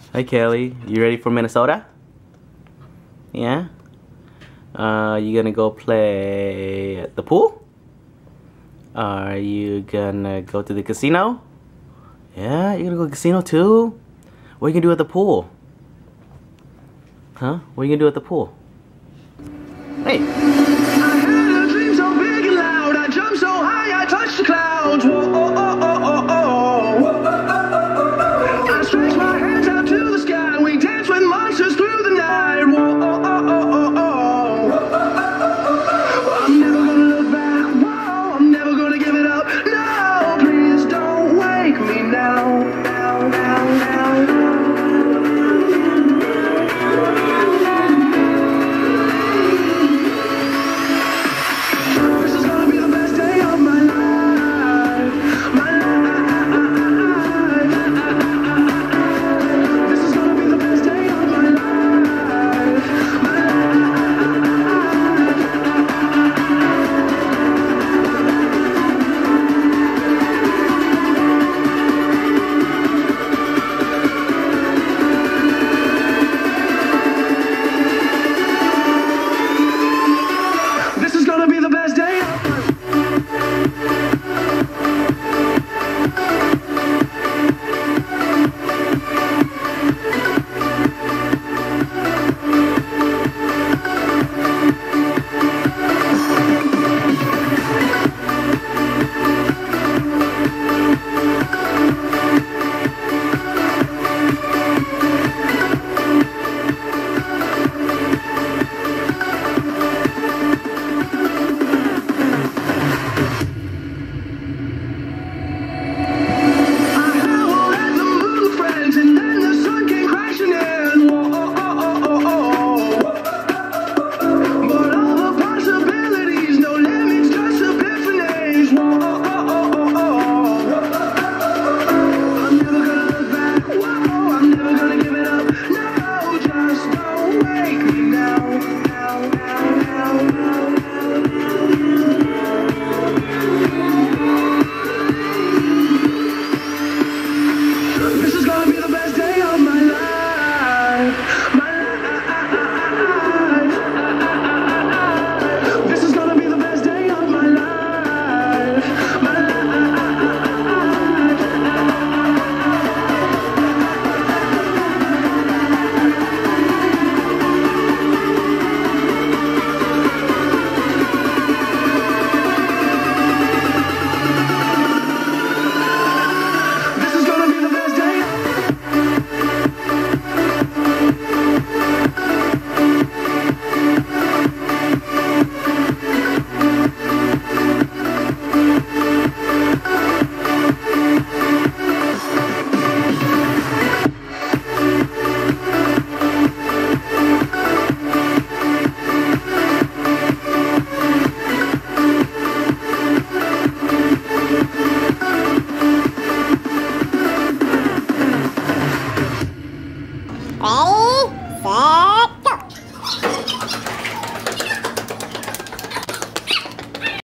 Hi Kelly, you ready for Minnesota? Yeah? You gonna go play at the pool? Are you gonna go to the casino? Yeah, you gonna go to the casino too? What are you gonna do at the pool? Huh? What are you gonna do at the pool? Hey! I had a dream so big and loud, I jumped so high, I touched the clouds. Whoa.